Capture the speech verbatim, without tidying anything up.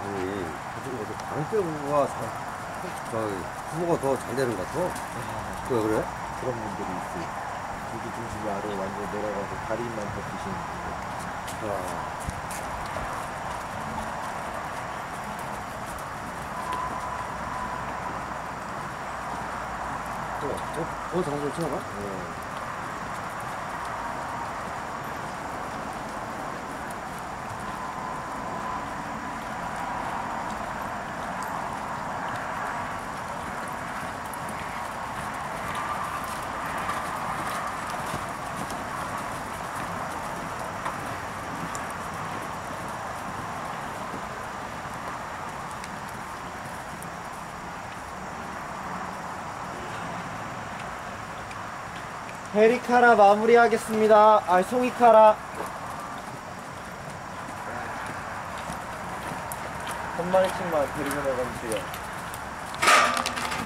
아니, 그쪽에서 광배구가 잘, 저, 구호가 더 잘 되는 것 같아. 아, 왜 그래? 그런 분들이 있어요. 고기 중심이 아래에 완전 내려가서 다리만 덮으시는 분들. 아. 어, 어, 어, 장소 치나가? 네. 헤리카라 마무리하겠습니다. 아, 송이카라. 한 마리씩만 데리고 나가주세요.